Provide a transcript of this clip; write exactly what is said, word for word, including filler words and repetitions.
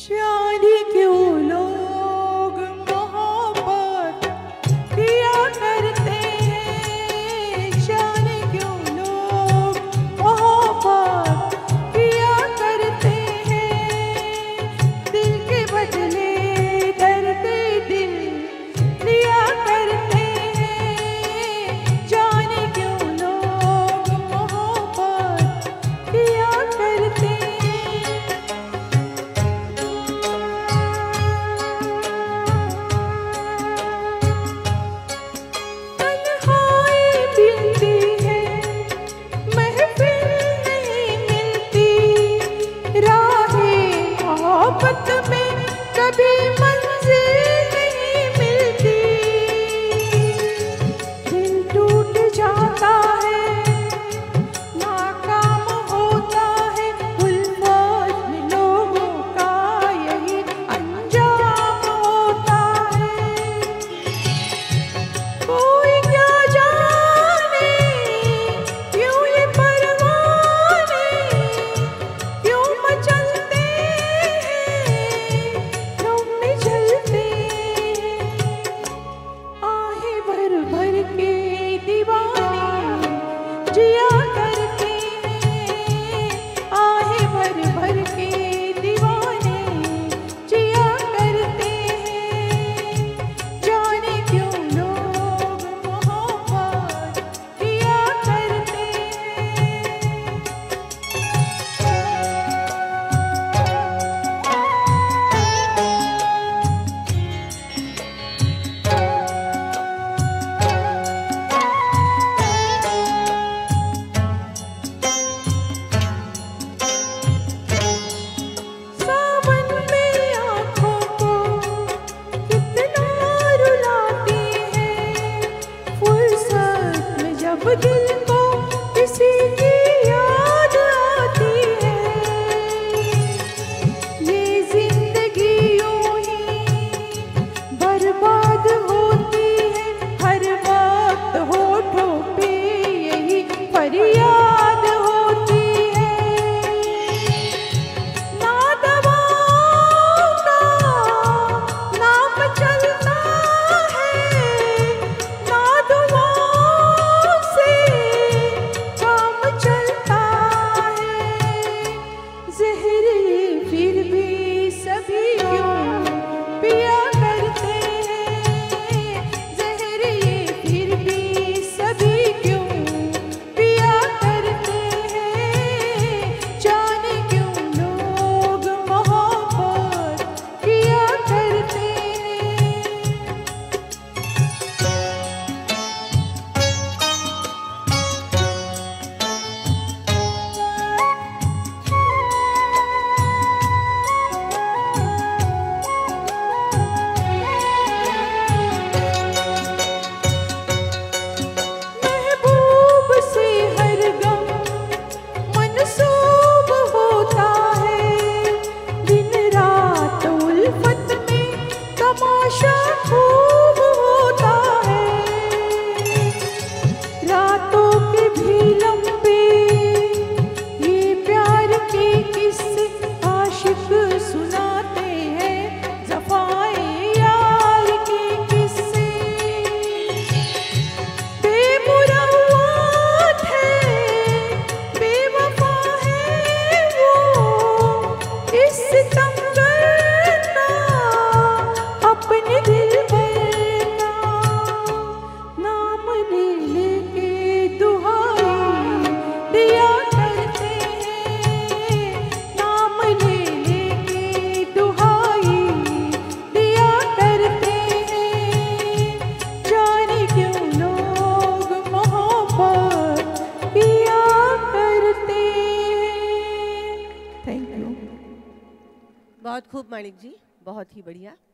शादी क्यों लोग मोहब्बत किया करते हैं, शादी क्यों लोग मोहब्बत किया करते हैं, दिल के बदले दर्द दिल लिया करते हैं, जाने क्यों लोग मोहब्बत किया करते हैं। मोहब्बत में कभी मंजिल नहीं मिलती, दिल टूट जाता है, नाकाम होता है, उल्फत में लोगों का यही अंजाम होता है। कोई क्या जाने क्यों ये परवाने क्यों मचलते के दीवाने जिया करते हैं, आहे भर भर के दीवाने जिया करते हैं, जाने क्यों लोग मोहब्बत किया करते दिल को किसी की याद आती है, ये जिंदगी यूं ही बर्बाद होती है, हर वक्त होठों पे यही फरियाद होती है, ना दवाओं का नाम चलता है, ना दुआ फिर भी सभी क्यों पिया करते हैं, जहर ये फिर भी सभी क्यों पिया करते हैं, जाने क्यों लोग मोहब्बत किया करते हैं। खूब होता है, रातों के भी लंबे ये प्यार के किस्से आशिक सुनाते हैं, ज़फ़ाए यार के किस्से बेमुरव्वत है, बेवफा है वो, इस सितम करना अपने दिल भर का, नाम ले लेके दुहाई दिया करते हैं, नाम ले लेके दुहाई दिया करते हैं, जाने क्यों लोग मोहब्बत किया करते हैं। Thank you. बहुत खूब माणिक जी, बहुत ही बढ़िया।